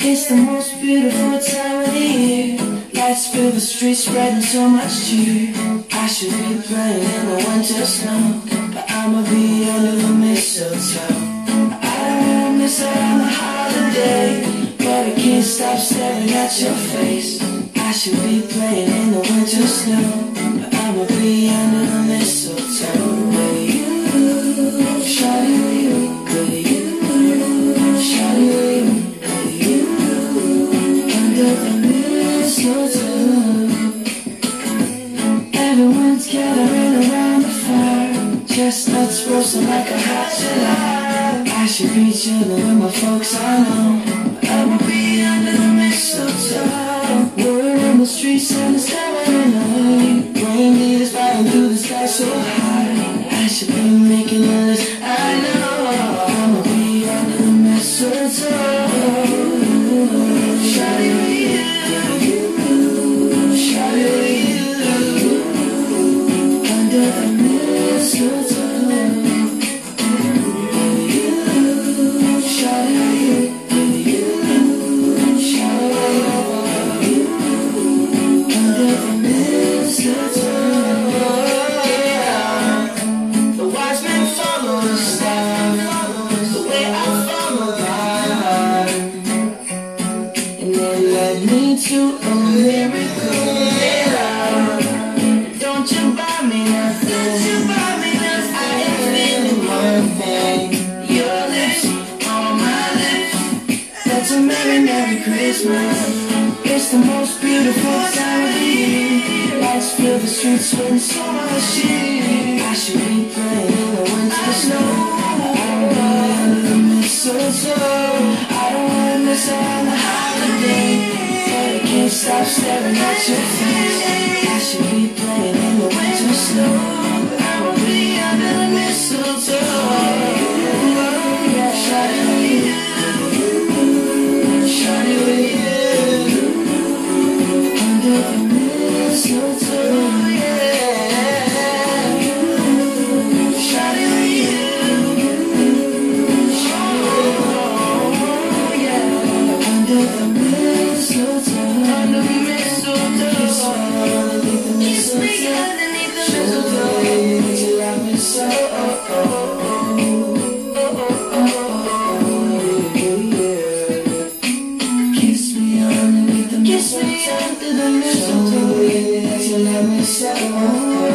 It's the most beautiful time of the year. Lights fill the streets, spreading so much cheer. I should be playing in the winter snow, but I'ma be under the mistletoe. I don't wanna miss out on the holiday, but I can't stop staring at your face. I should be playing in the winter snow, but I'ma be under the mistletoe. With you, shawty, with you, with you, shawty, with you, under the mistletoe. Everyone's gathering around the fire, chestnuts roasting like a hot July. I should be chilling with my folks, I know, but I'ma be under the mistletoe. We're in the streets and it's coming night. Rain is flying through the sky so high. I should be making a list, I know. I'ma be under the mistletoe. Shawty with you, shawty with you, under the mistletoe. To a miracle, don't you buy me nothing, I am feeling one thing. Your lips on my lips, that's a merry, merry Christmas. It's the most beautiful time of the year. Lights fill the streets with so much cheer. I should be playing in the winter snow, I'll be under the mistletoe. I don't wanna miss out on the holiday, can't stop staring at your face. I should be playing in the winter snow, but I'ma be under the mistletoe. Shawty with you, shawty with you, under the mistletoe. Shawty with you, under the mistletoe. Under the mistletoe, kiss me underneath the mistletoe. You love me so, kiss me underneath the mistletoe. You love me so.